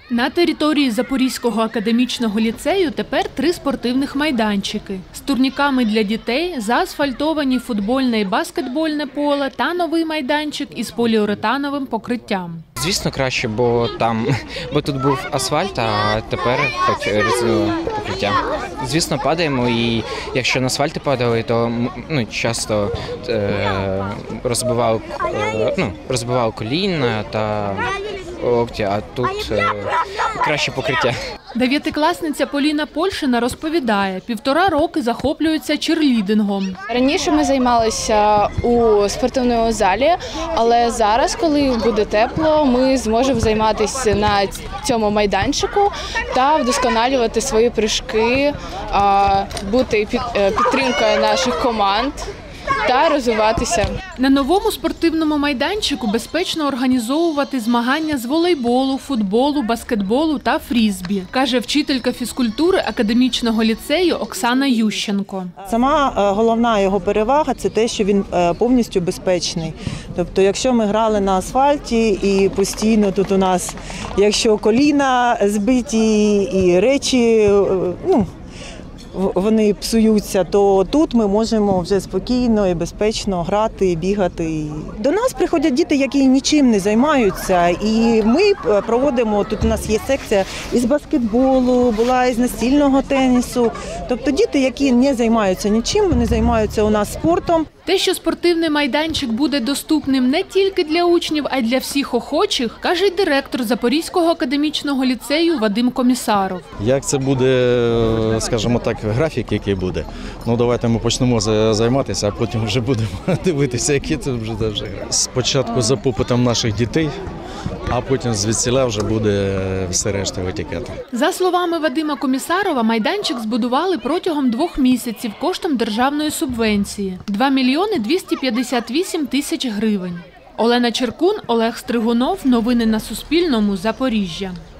На території Запорізького академічного ліцею тепер 3 спортивних майданчики з турніками для дітей, заасфальтовані футбольне і баскетбольне поле та новий майданчик із поліуретановим покриттям. Звісно, краще, бо тут був асфальт, а тепер хоч резинове покриття. Звісно, падаємо, і якщо на асфальті падали, то часто розбивав коліна та локті, а тут краще покриття. 9-класниця Поліна Польшина розповідає, 1,5 роки захоплюється черлідингом. Раніше ми займалися у спортивному залі, але зараз, коли буде тепло, ми зможемо займатися на цьому майданчику та вдосконалювати свої прыжки, бути підтримкою наших команд та розвиватися. На новому спортивному майданчику безпечно організовувати змагання з волейболу, футболу, баскетболу та фрізбі, каже вчителька фізкультури академічного ліцею Оксана Ющенко. Сама головна його перевага – це те, що він повністю безпечний. Тобто, якщо ми грали на асфальті і постійно тут у нас, якщо коліна збиті і речі, вони псуються, то тут ми можемо вже спокійно і безпечно грати, бігати. До нас приходять діти, які нічим не займаються, і ми проводимо, тут у нас є секція із баскетболу, була із настільного тенісу. Тобто діти, які не займаються нічим, вони займаються у нас спортом. Те, що спортивний майданчик буде доступним не тільки для учнів, а й для всіх охочих, каже й директор Запорізького академічного ліцею Вадим Комісаров. Як це буде, скажімо так, графік, який буде? Давайте ми почнемо займатися, а потім вже будемо дивитися, які це вже гра. Спочатку за попитом наших дітей, а потім звідсіля вже буде все решта витікати. За словами Вадима Комісарова, майданчик збудували протягом 2 місяців коштом державної субвенції – 2 мільйони 258 тисяч гривень. Олена Черкун, Олег Стригунов. Новини на Суспільному. Запоріжжя.